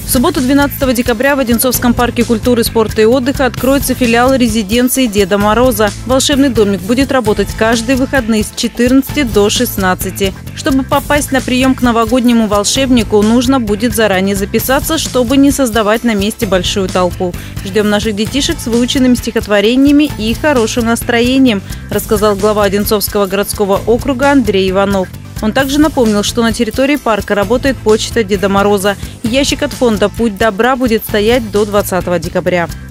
В субботу 12 декабря в Одинцовском парке культуры, спорта и отдыха откроется филиал резиденции Деда Мороза. Волшебный домик будет работать каждые выходные с 14 до 16. Чтобы попасть на прием к новогоднему волшебнику, нужно будет заранее записаться, чтобы не создавать на месте большую толпу. Ждем наших детишек с выученными стихотворениями и хорошим настроением, рассказал глава Одинцовского городского округа Андрей Иванов. Он также напомнил, что на территории парка работает почта Деда Мороза. Ящик от фонда «Путь добра» будет стоять до 20 декабря.